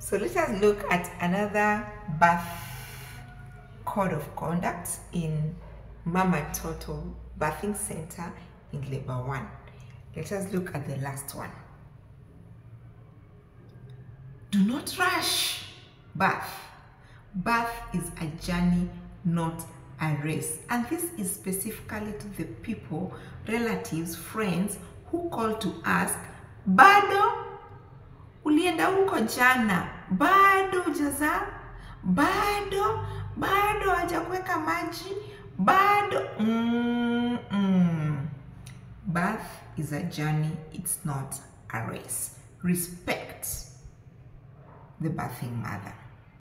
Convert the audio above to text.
So let us look at another bath code of conduct in Mama Toto Bathing Center in Labor 1. Let us look at the last one. Do not rush bath. Bath is a journey, not a race. And this is specifically to the people, relatives, friends who call to ask, bado ulienda huko jana, bado hujaza, bado hajakuweka maji, bado Bath is a journey, it's not a race. Respect the bathing mother.